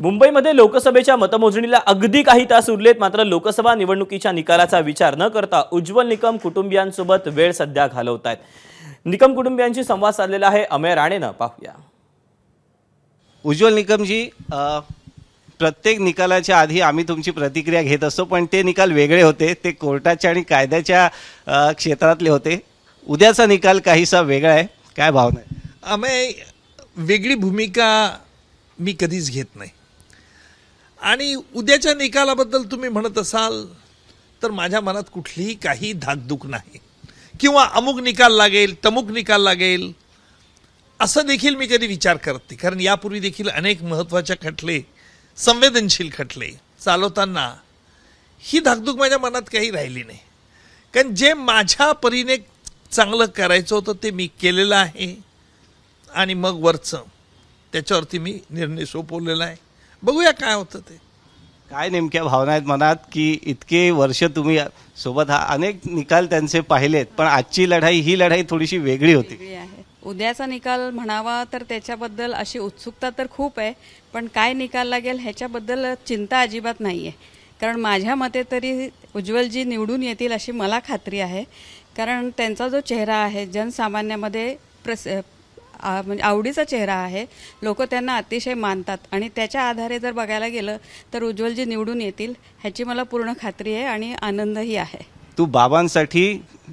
मुंबईमध्ये लोकसभेच्या मतमोजणीला अगदी काही तास उरलेत, मात्र लोकसभा निवडणुकीच्या निकालाचा विचार न करता उज्ज्वल निकम कुटुंबियांसोबत वेळ सध्या घालवतायत। निकम कुटुंबियांशी संवाद साधलेला आहे अमेय राणेनं, पाहूया। उज्ज्वल निकमजी, प्रत्येक निकालाच्या आधी आम्ही तुमची प्रतिक्रिया घेत असतो, पण ते निकाल वेगळे होते, ते कोर्टाच्या आणि कायद्याच्या क्षेत्रातले होते। उद्याचा निकाल काहीसा वेगळा आहे, काय भावना आहे? अमेय, वेगळी भूमिका मी कधीच घेत नाही आणि उद्याच्या निकालाबद्दल तुम्ही म्हणत असाल तर माझ्या मनात कुठलीही काही धाकधूक नाही किंवा अमुक निकाल लागेल तमुक निकाल लागेल असं देखील मी कधी विचार करत नाही, कारण यापूर्वी देखील अनेक महत्त्वाचे खटले, संवेदनशील खटले चालवताना ही धाकधूक माझ्या मनात काही राहिली नाही, कारण जे माझ्या परीने चांगलं करायचं होतं ते मी केलेलं आहे आणि मग वरचं त्याच्यावरती मी निर्णय सोपवलेला आहे। बघूया काय होतं ते। काय नेमक्या भावना आहेत मनात की इतके वर्ष तुम्ही सोबत अनेक निकाल त्यांचे पाहिलेत, पण आजची लढाई ही लढाई थोडीशी वेगळी होती। उद्याचा निकाल म्हणावा तर त्याच्याबद्दल अशी उत्सुकता तर खूप आहे, पण काय निकाल लागेल ह्याच्याबद्दल चिंता अजिबात नाही आहे, कारण माझ्या मते तरी उज्ज्वलजी निवडून येतील अशी मला खात्री आहे, कारण त्यांचा जो चेहरा आहे जनसामान्यामध्ये म्हणजे आवडीचा चेहरा आहे, लोक त्यांना अतिशय मानतात आणि त्याच्या आधारे जर बघायला गेलं तर उज्ज्वलजी निवडून येतील ह्याची मला पूर्ण खात्री आहे आणि आनंदही आहे। तू बाबांसाठी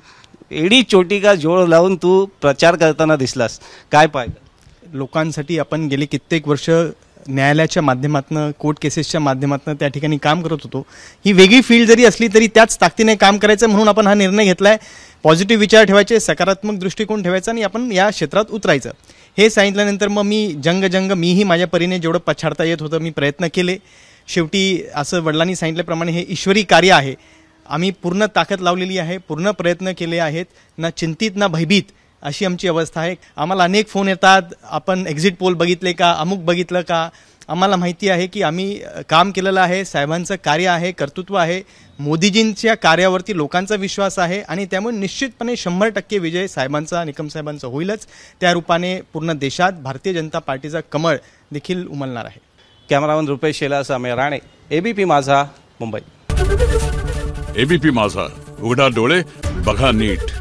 एडी चोटी का जोड लावून तू प्रचार करताना दिसलास, काय पाहिलं? लोकांसाठी आपण गेली कित्येक वर्ष न्यायालयाच्या माध्यमातून, कोर्ट केसेसच्या माध्यमातून त्या ठिकाणी काम करत होतो। ही वेगळी फील्ड जरी असली तरी त्याच ताकदीने काम करायचं म्हणून आपण हा निर्णय घेतलाय। पॉझिटिव्ह विचार ठेवायचे, सकारात्मक दृष्टिकोन ठेवायचा आणि आपण या क्षेत्रात उतरायचं हे सांगितल्यानंतर मग मी मीही माझ्या परीने जेवढं पछाडता येत होतं मी प्रयत्न केले। शेवटी असं वडिलांनी सांगितल्याप्रमाणे हे ईश्वरी कार्य आहे, आम्ही पूर्ण ताकद लावलेली आहे, पूर्ण प्रयत्न केले आहेत, ना चिंतित ना भयभीत अशी आमची अवस्था आहे। आम्हाला अनेक फोन येतात, आपण एक्झिट पोल बघितले का, अमुक बघितलं का? आम्हाला माहिती आहे की आम्ही काम केलेलं आहे, साहेबांचं कार्य आहे, कर्तृत्व आहे, मोदीजींच्या कार्यावरती लोकांचा विश्वास आहे आणि त्यामुळे निश्चितपणे 100% विजय साहेबांचा, निकम साहेबांचा होईलच। त्या रूपाने पूर्ण देशात भारतीय जनता पार्टीचा कमळ देखील उमलणार आहे। Cameraman Rupesh Shelar, Amey Rane, ABP Majha, Mumbai. ABP माझा, उघडा डोळे बघा नीट।